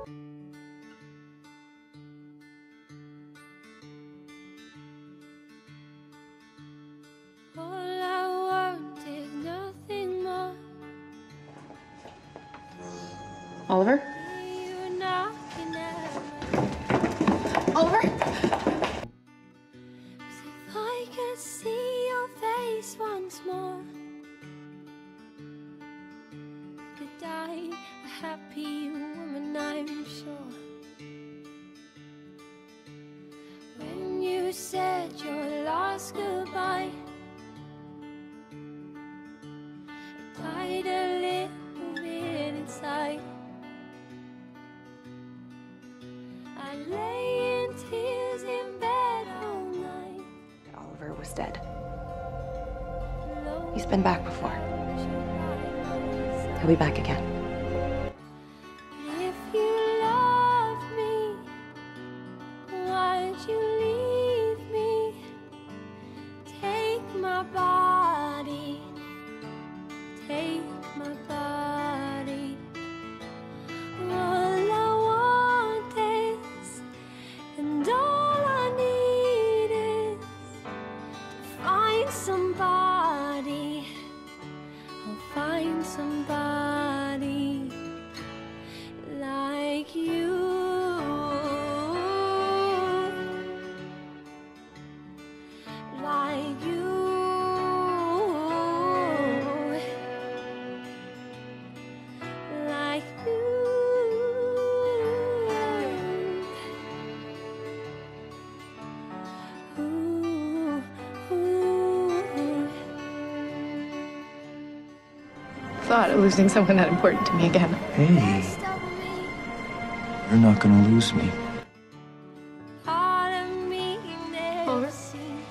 All I want is nothing more. Oliver? You're knocking at Oliver? if I could see your face once more, I could die a happy woman, I'm sure. When you said your last goodbye, I died a little bit inside. I lay in tears in bed all night. Oliver was dead. He's been back before. He'll be back again. If you love me, why'd you leave me? Take my body, take my body. All I want is, and all I need is to find somebody. I'll find somebody like you. Like you. Like you. Ooh, ooh. Thought of losing someone that important to me again. Hey, you're not gonna lose me. Part of me never Oliver? seen.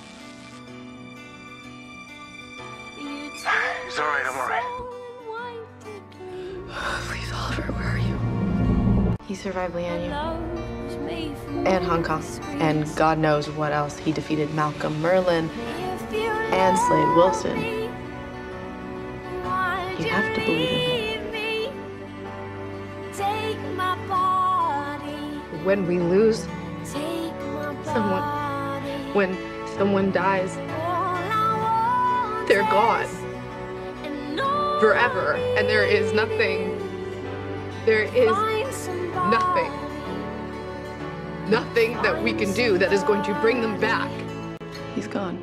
You He's all right, I'm all right. wipe it clean. Please, Oliver, where are you? He survived Lianya Love's made for and Hong Kong. And God knows what else. He defeated Malcolm Merlin If you and Slade love Wilson. me, why'd You have to believe in leave me? Take my body, When we lose take my Someone- body. when someone dies, All I want they're gone is, and all forever. And there is nothing, there is find somebody. nothing that we can do that is going to bring them back. He's gone.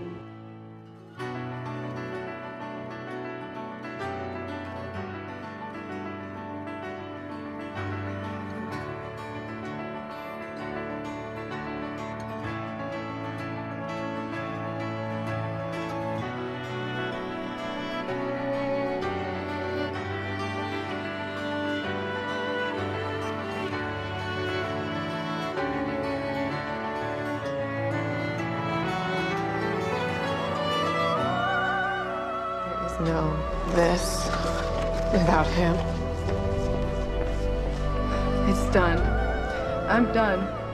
There is no this without him. It's done. I'm done.